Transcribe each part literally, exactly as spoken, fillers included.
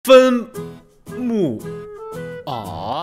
分母啊？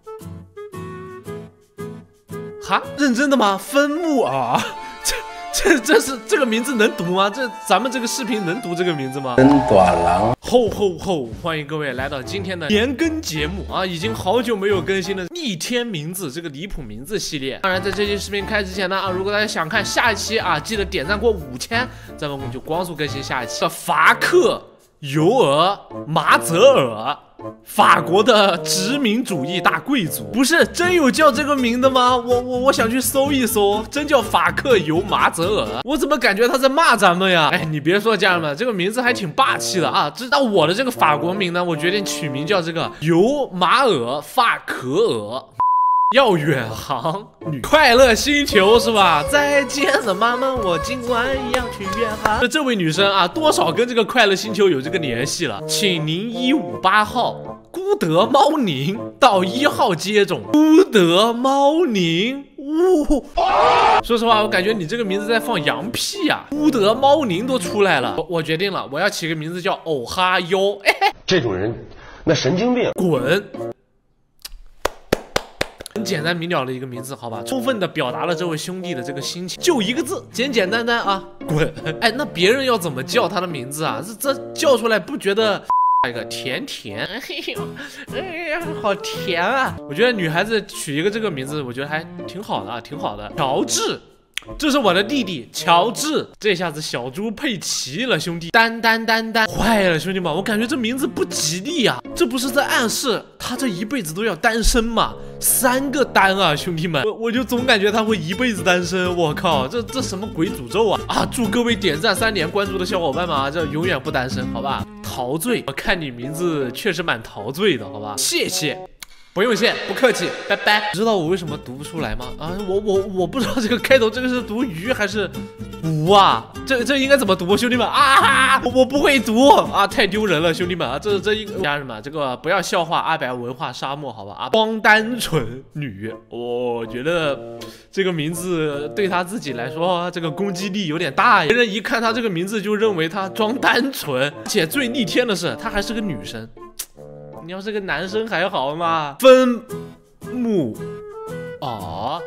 哈，认真的吗？分母啊？这这这是这个名字能读吗？这咱们这个视频能读这个名字吗？ 真短郎。 吼吼吼！欢迎各位来到今天的年更节目啊！已经好久没有更新了逆天名字这个离谱名字系列。当然，在这期视频开始之前呢啊，如果大家想看下一期啊，记得点赞过五千，咱们我们就光速更新下一期。法克尤尔马泽尔。 法国的殖民主义大贵族，不是真有叫这个名的吗？我我我想去搜一搜，真叫法克尤马泽尔，我怎么感觉他在骂咱们呀？哎，你别说，家人们，这个名字还挺霸气的啊！知道我的这个法国名呢，我决定取名叫这个尤马尔法可尔。 要远航女快乐星球是吧？再见了，妈妈，我今晚要去远航。这位女生啊，多少跟这个快乐星球有这个联系了。请您一五八号孤德猫宁到一号接种。孤德猫宁，呜、哦！说实话，我感觉你这个名字在放羊屁呀、啊。孤德猫宁都出来了，我我决定了，我要起个名字叫偶哈哟。哎， 这种人，那神经病， 滚！ 很简单明了的一个名字，好吧，充分的表达了这位兄弟的这个心情，就一个字，简简单单啊，滚！哎，那别人要怎么叫他的名字啊？这这叫出来不觉得一个甜甜？哎呦，哎呀，好甜啊！我觉得女孩子取一个这个名字，我觉得还挺好的啊，挺好的。乔治。 这是我的弟弟乔治，这下子小猪佩奇了，兄弟，丹丹丹丹，坏了，兄弟们，我感觉这名字不吉利啊，这不是在暗示他这一辈子都要单身吗？三个单啊，兄弟们，我我就总感觉他会一辈子单身，我靠，这这什么鬼诅咒啊！啊，祝各位点赞三连关注的小伙伴们啊，这永远不单身，好吧？陶醉，我看你名字确实蛮陶醉的，好吧？谢谢。 不用谢，不客气，拜拜。知道我为什么读不出来吗？啊，我我我不知道这个开头这个是读鱼还是吴啊？这这应该怎么读，兄弟们啊？我我不会读啊，太丢人了，兄弟们啊！这这一个家人们，这个不要笑话阿白文化沙漠，好吧？啊，装单纯女，我觉得这个名字对他自己来说，这个攻击力有点大呀。别人一看他这个名字就认为他装单纯，而且最逆天的是，他还是个女生。 你要是个男生还好嘛？分母啊？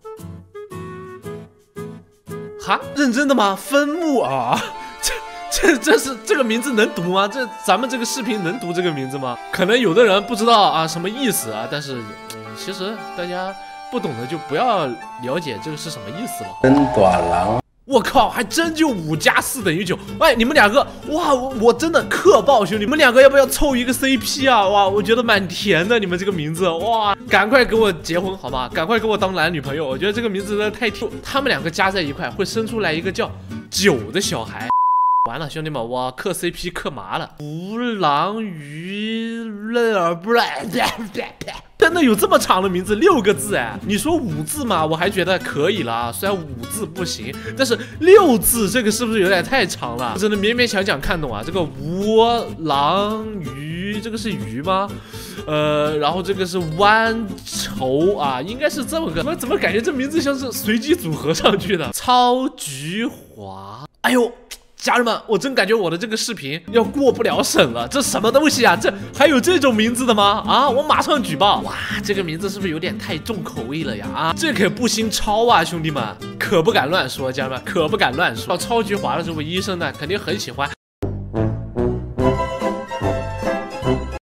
哈，认真的吗？分母啊？这这这是这个名字能读吗？这咱们这个视频能读这个名字吗？可能有的人不知道啊什么意思啊，但是、嗯、其实大家不懂的就不要了解这个是什么意思了。 真短郎。 我靠，还真就五加四等于九！哎，你们两个，哇，我我真的克爆，兄弟，你们两个要不要凑一个 C P 啊？哇，我觉得蛮甜的，你们这个名字，哇，赶快给我结婚好吗？赶快给我当男女朋友！我觉得这个名字真的太甜，他们两个加在一块会生出来一个叫九的小孩。完了，兄弟们，我嗑 C P 嗑麻了。吴郎鱼乐不真的有这么长的名字，六个字哎！你说五字嘛，我还觉得可以了啊，虽然五字不行，但是六字这个是不是有点太长了？我真的勉勉强强看懂啊。这个吴郎鱼，这个是鱼吗？呃，然后这个是弯绸啊，应该是这么个。我怎么感觉这名字像是随机组合上去的？超菊华，哎呦！ 家人们，我真感觉我的这个视频要过不了审了，这什么东西啊？这还有这种名字的吗？啊，我马上举报！哇，这个名字是不是有点太重口味了呀？啊，这可不兴抄啊，兄弟们，可不敢乱说，家人们可不敢乱说。超菊华的这位医生呢，肯定很喜欢。